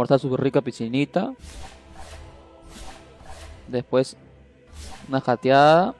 almorzar su rica piscinita. Después una jateada.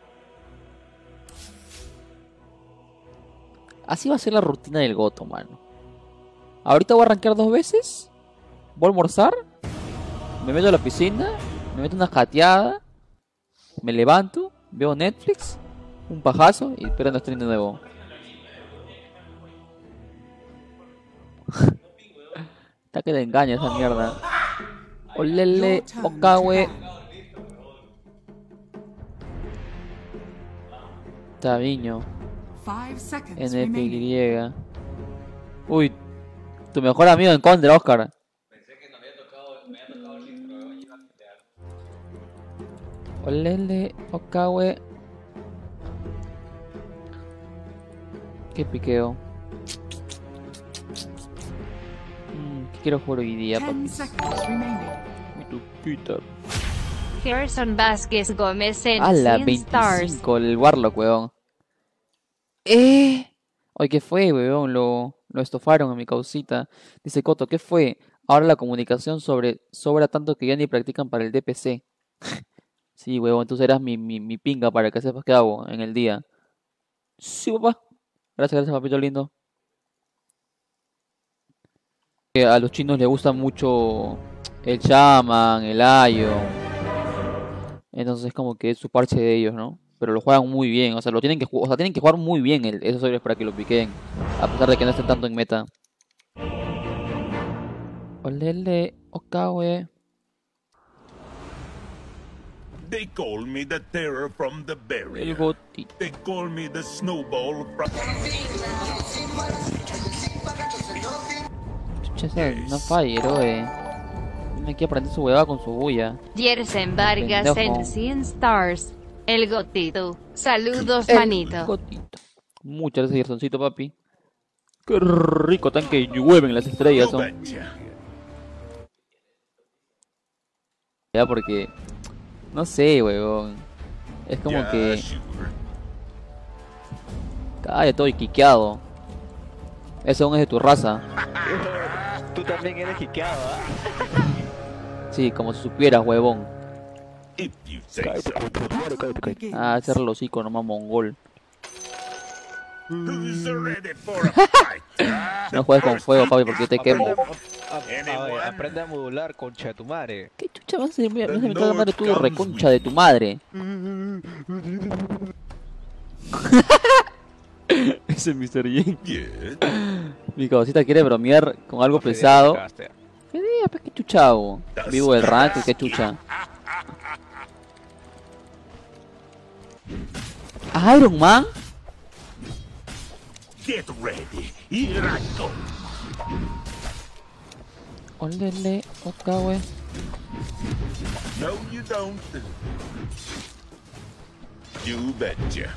Así va a ser la rutina del Goto, mano. Ahorita voy a arrancar 2 veces. Voy a almorzar. Me meto a la piscina. Me meto una jateada. Me levanto. Veo Netflix. Un pajazo. Y esperando stream de nuevo. Está que te engaña esa mierda. Olele, Okawe. Taviño. NPY. Uy, tu mejor amigo en contra, Oscar. Pensé que no había tocado, me había tocado el intro, iba a quitar. Olele, Okawe. Qué piqueo. ¿Qué quiero jugar hoy día, papi? Mi tuquita. Gerson Vázquez Gómez en A la 100 stars. 25, el Warlock, weón. Oye, ¿qué fue, weón? Lo estofaron a mi causita. Dice Coto, ¿qué fue? Ahora la comunicación sobra tanto que ya ni practican para el DPC. Sí, weón, tú serás mi pinga para que sepas qué hago en el día. Sí, papá. Gracias, papito lindo. A los chinos les gusta mucho el Shaman, el Ion. Entonces como que es su parche de ellos, ¿no? Pero lo juegan muy bien, o sea, tienen que jugar muy bien esos héroes para que lo piquen, a pesar de que no estén tanto en meta. Olele, Okawe. They call me the terror from the El barrier. Gotito. They call me the snowball from... Chucha, esa no falla, héroe. Me quiere aprender su huevada con su bulla. Gerson Vargas Pendejo. en 100 stars. El Gotito. Saludos, El manito. Gotito. Muchas gracias, Gersoncito, papi. Qué rico tan que llueven las estrellas, You son. betcha. Ya, porque... No sé, huevón. Es como Yeah, que... sure. Cállate, todo quiqueado. Ese aún es de tu raza. Tú también eres jiqueado, ¿ah? Sí, como si supieras, huevón. If you say so. Ah, cerra el hocico nomás, mongol. Who's ready for a fight? No juegues con fuego, papi, porque te quemo. Aprende a modular, concha de tu madre. ¿Qué chucha vas a hacer? Me vas a meter la madre tú, reconcha de tu madre. Ese es Mr. Jin. Yeah. Mi cabecita quiere bromear con algo pesado. ¿Qué día? Pues qué chucha hago. Vivo del rank, qué chucha. Iron Man. Get ready. Here I go. Olele, Okawe. No, you don't. You betcha.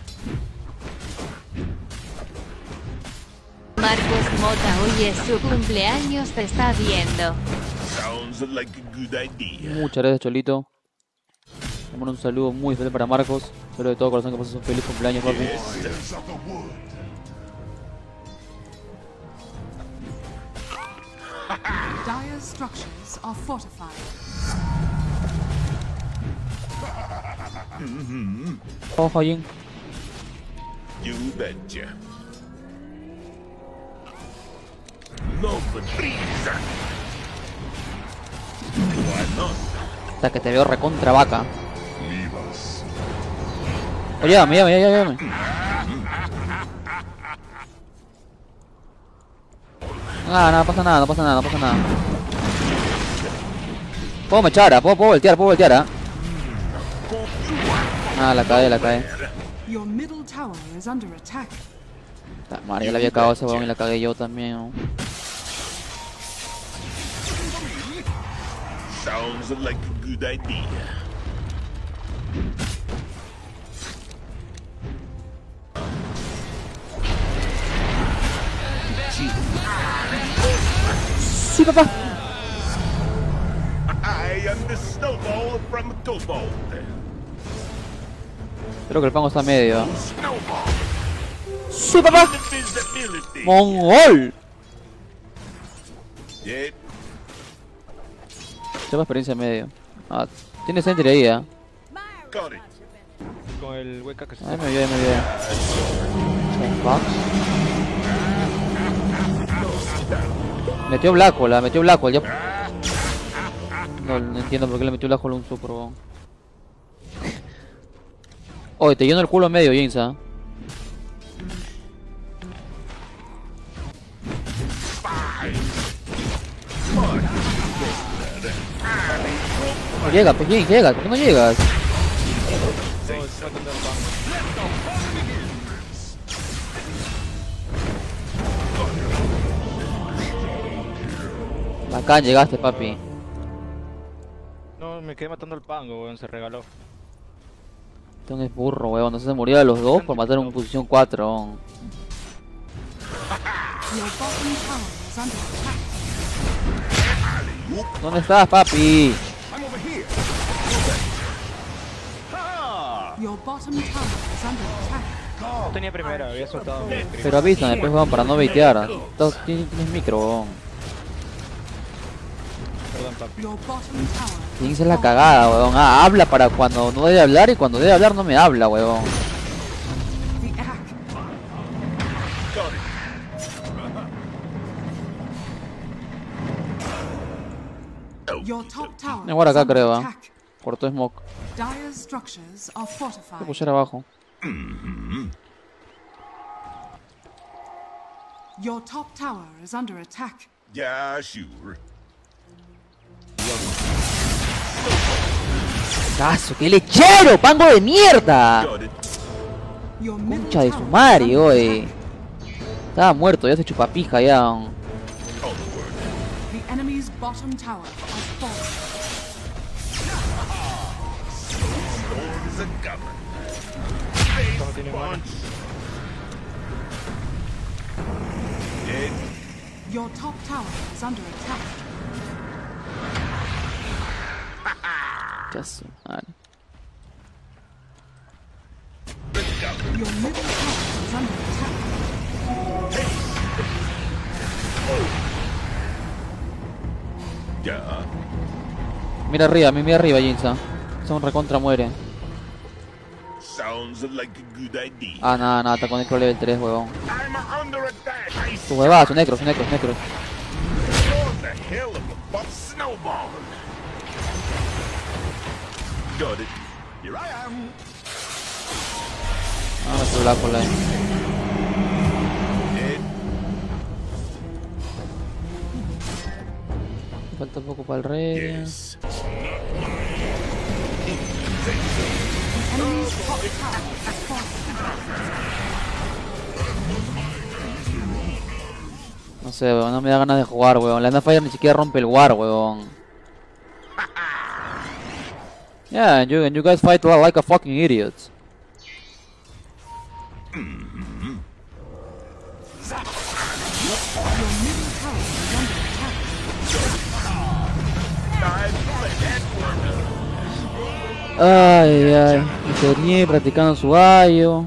Marcos Mota, hoy es su cumpleaños, te está viendo. Sounds like a good idea. Muchas gracias, Cholito. Le mando un saludo muy especial para Marcos. Espero de todo corazón que pases un feliz cumpleaños, papi. Yes. Dire structures are fortified. Ojo, Jin. You betcha. Love and freeze. Why not? Hasta que te veo recontra vaca. Oye, llévame. Ah, no pasa nada. Puedo mechar, puedo voltear, ¿ah? Ah, la cae. Your middle tower is under attack. La madre, ya le había cagado ese huevón y la cagué yo también, ¿no? Sounds like a good idea. Sí, papá. I am the snowball from Cobalt. Creo que el fango está medio. Snowball. Sí, papá. Invisibility. ¡Mongol! Yeah. Lleva experiencia medio. Ah, tiene sentry ahí, Got it. Con el hueca que se Ahí me vio, ahí me vio. Fuck. Metió Blackwell, metió Blackwell, ya. No entiendo por qué le metió Blackwell a un super, weón. Oye, te lleno el culo en medio, James, No llega, pues James, llega, ¿por qué no llegas? Bacán, llegaste, papi. No, me quedé matando al pango, weón, se regaló. Este es burro, weón. No se murió de los dos por matar en posición 4. Your bottom tower is under attack. ¿Dónde estás, papi? I'm over here. Your bottom tower is under attack. No tenía primera, había soltado mi primera. Pero avísame después, weón, para no baitear. Tienes micro, weón. Perdón, papi. Your bottom tower. Tienes que ser la cagada, weón. Ah, habla para cuando no debe hablar y cuando debe hablar no me habla, weón. The attack. Got it. Your top tower Me guarda is acá, under creo, attack. Cortó smoke. Dire's structures are Voy a fortified. pushar abajo. Your top tower is under attack. Yeah, sure. ¡Caso! ¡Qué lechero! ¡Pango de mierda! Got it. Your middle Concha de tower su is madre, under oye. attack. Estaba muerto, ya se chupapija ya. All the word. The enemy's bottom tower has fallen. Sword is a gunner. No tiene mana. Punch. Dead. Your top tower is under attack. Ya su madre. Your middle tower is under attack. Yeah. Mira arriba, Jinza. Son recontra muere. Sounds like a good idea. Ah, nada, está con necro level 3, huevón. I'm under attack. I Tu huevada, su necros. What the hell of a butt snowball. Got it. Here I am. Ah, nuestro Blackwell ahí. Dead. Falta poco para el rey. Yes. Enemy's top tower has fallen. No sé, weón, no me da ganas de jugar, weón. La Fire ni siquiera rompe el war, weón. Yeah, and you guys fight like a fucking idiot. Your middle tower is under attack. Ay, y se ríe practicando su gallo.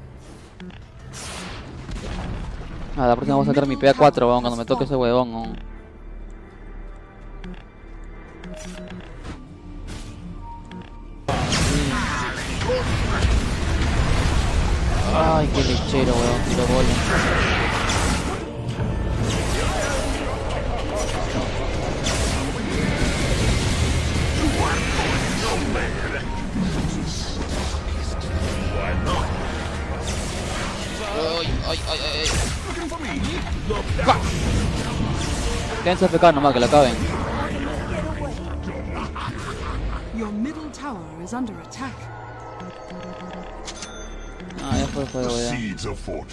Ah, la próxima voy a sacar mi PA4, weón, cuando me toque ese huevón, weón. Ay, qué lechero, weón, tiro bola. Quédense FK nomás, que la acaben. Your middle tower is under attack. Ah, ya fue el juego, ya. Seeds of fortune.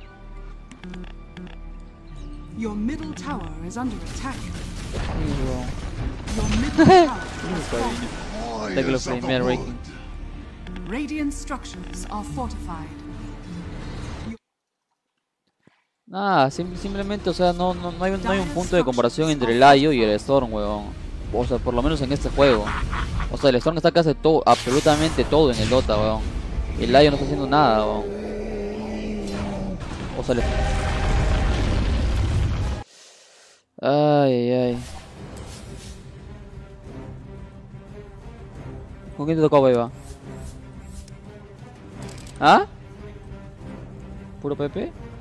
Your middle tower is under attack. Sí, weón. Your middle tower has fallen. Hasta que lo primé Raking. Radiant structures are fortified. Nada, simplemente, o sea, no hay un punto de comparación entre el Ayo y el Storm, weón. O sea, por lo menos en este juego. O sea, el Storm está que hace todo, absolutamente todo en el Dota, weón. Y el Ayo no está haciendo nada, weón. O sea, Ay. ¿Con quién te tocó, Beba? ¿Ah? ¿Puro Pepe?